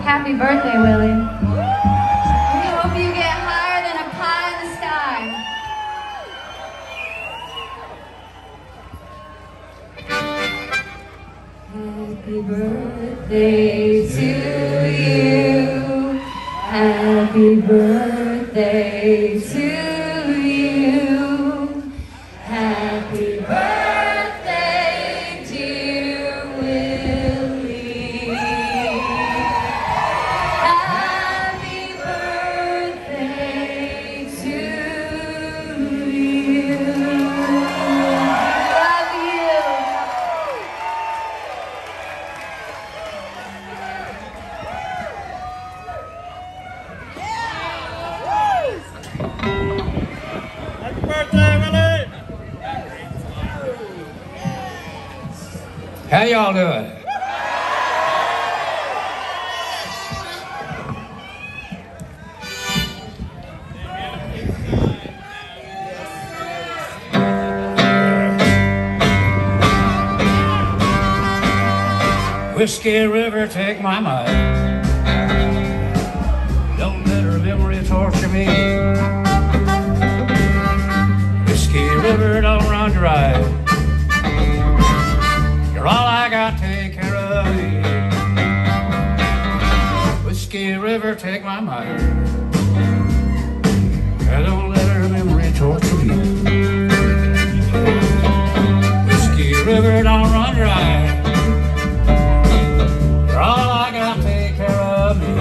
Happy birthday, Willie. We hope you get higher than a pie in the sky. Happy birthday to you. Happy birthday to you. Happy birthday, dear Willie. Happy birthday to you. Love you. Happy birthday, Willie! How y'all doing? Whiskey River, take my mind. Don't let her memory torture me. Whiskey River, don't run dry. You're all I got, take care of me. Whiskey River, take my mind. And don't let her memory torture me. Whiskey River, don't run dry. You're all I got, take care of me.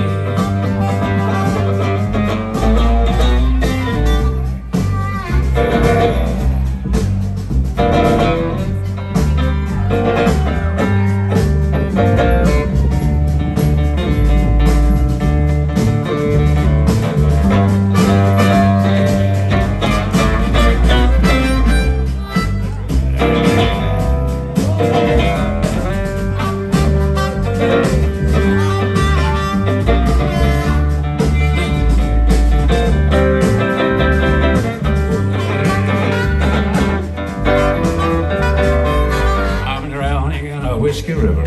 Whiskey River,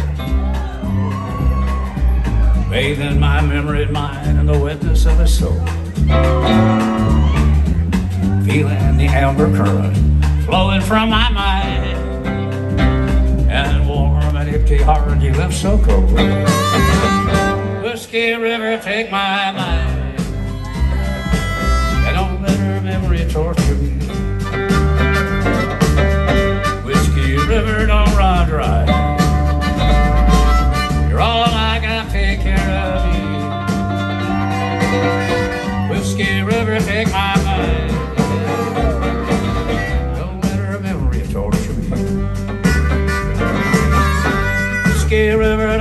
bathing my memory and mind in the wetness of his soul, feeling the amber current flowing from my mind, and warm and empty heart he left so cold. Whiskey River, take my mind, and don't let her memory torture me. Whiskey River, don't run dry. You're all I got, take care of me. Whiskey River, take my mind. Don't let her memory torture me. Whiskey River,